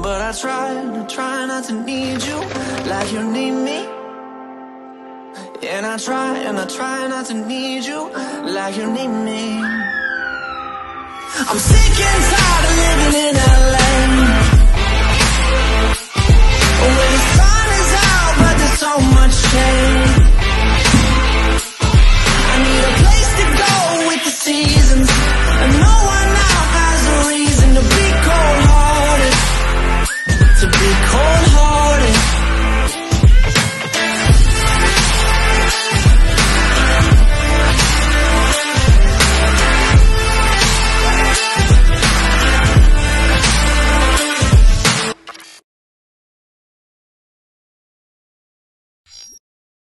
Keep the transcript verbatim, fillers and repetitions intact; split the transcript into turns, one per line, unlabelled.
but I try, I try not to need you like you need me. And I try, and I try not to need you like you need me. I'm sick and tired of living in L A.